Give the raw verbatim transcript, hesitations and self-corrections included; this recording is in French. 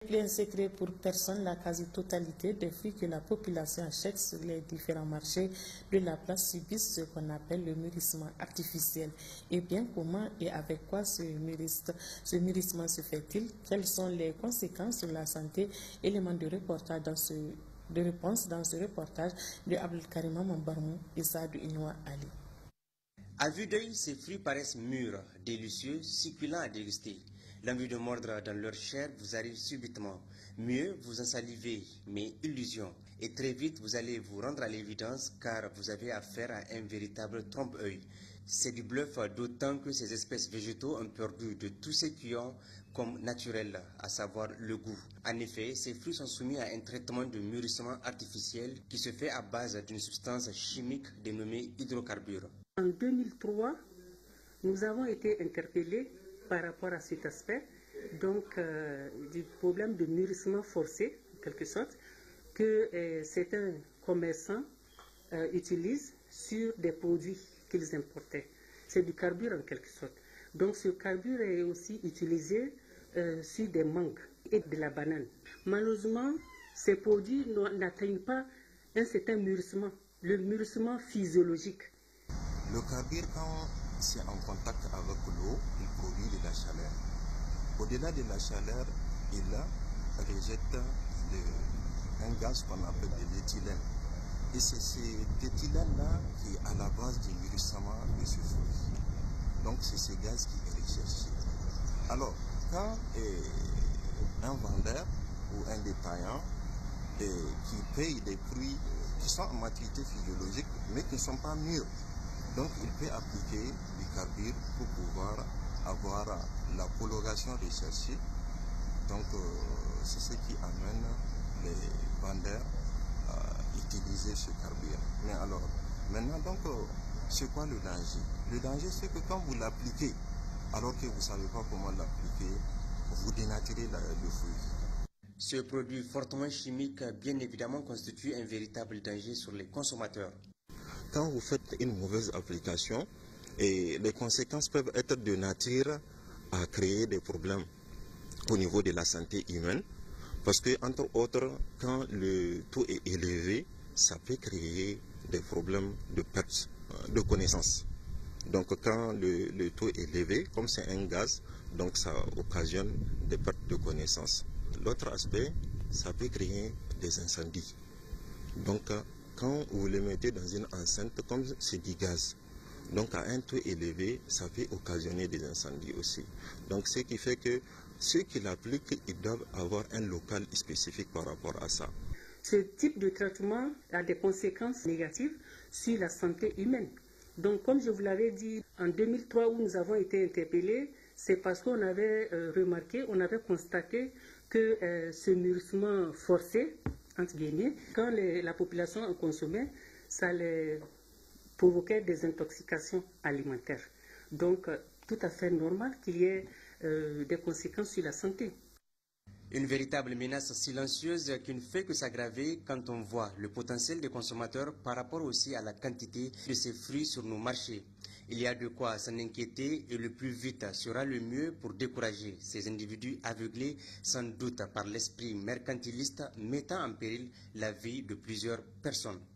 Il est un secret pour personne, la quasi-totalité des fruits que la population achète sur les différents marchés de la place subissent ce qu'on appelle le mûrissement artificiel. Et bien, comment et avec quoi ce mûrissement, ce mûrissement se fait-il? Quelles sont les conséquences sur la santé? Élément de reportage dans ce, de réponse dans ce reportage de Abdelkarima Mambarmou et Saadou Inoua Ali. À vue d'œil, ces fruits paraissent mûrs, délicieux, succulents à déguster. L'envie de mordre dans leur chair vous arrive subitement. Mieux, vous en salivez, mais illusion. Et très vite, vous allez vous rendre à l'évidence car vous avez affaire à un véritable trompe-œil. C'est du bluff, d'autant que ces espèces végétaux ont perdu de tout ce qu'ils ont comme naturel, à savoir le goût. En effet, ces fruits sont soumis à un traitement de mûrissement artificiel qui se fait à base d'une substance chimique dénommée hydrocarbure. En deux mille trois, nous avons été interpellés par rapport à cet aspect, donc euh, du problème de mûrissement forcé, en quelque sorte, que euh, certains commerçants euh, utilisent sur des produits qu'ils importaient. C'est du carbure en quelque sorte. Donc ce carbure est aussi utilisé euh, sur des mangues et de la banane. Malheureusement, ces produits n'atteignent pas un certain mûrissement, le mûrissement physiologique. Le carbure, quand c'est en contact avec l'eau, il produit de la chaleur. Au-delà de la chaleur, il rejette de, un gaz qu'on appelle de l'éthylène. Et c'est cet éthylène-là qui est à la base du mûrissement de ce fruit. Donc c'est ce gaz qui est recherché. Alors, quand eh, un vendeur ou un détaillant eh, qui paye des fruits qui sont en maturité physiologique, mais qui ne sont pas mûrs, donc il peut appliquer du carbure pour pouvoir avoir la coloration recherchée. Donc euh, c'est ce qui amène les vendeurs à utiliser ce carbure. Mais alors, maintenant donc, euh, c'est quoi le danger? Le danger c'est que quand vous l'appliquez, alors que vous ne savez pas comment l'appliquer, vous dénaturez la, le fruit. Ce produit fortement chimique, bien évidemment, constitue un véritable danger sur les consommateurs. Quand vous faites une mauvaise application, et les conséquences peuvent être de nature à créer des problèmes au niveau de la santé humaine, parce que, entre autres, quand le taux est élevé, ça peut créer des problèmes de perte de connaissance. Donc quand le, le taux est élevé, comme c'est un gaz, donc ça occasionne des pertes de connaissance. L'autre aspect, ça peut créer des incendies. Donc quand vous le mettez dans une enceinte, comme c'est du gaz, donc à un taux élevé, ça peut occasionner des incendies aussi. Donc ce qui fait que ceux qui l'appliquent, ils doivent avoir un local spécifique par rapport à ça. Ce type de traitement a des conséquences négatives sur la santé humaine. Donc comme je vous l'avais dit, en deux mille trois où nous avons été interpellés, c'est parce qu'on avait euh, remarqué, on avait constaté que euh, ce mûrissement forcé, entre guillemets, quand les, la population en consommait, ça les provoquait des intoxications alimentaires. Donc, euh, tout à fait normal qu'il y ait euh, des conséquences sur la santé. Une véritable menace silencieuse qui ne fait que s'aggraver quand on voit le potentiel des consommateurs par rapport aussi à la quantité de ces fruits sur nos marchés. Il y a de quoi s'en inquiéter et le plus vite sera le mieux pour décourager ces individus aveuglés sans doute par l'esprit mercantiliste mettant en péril la vie de plusieurs personnes.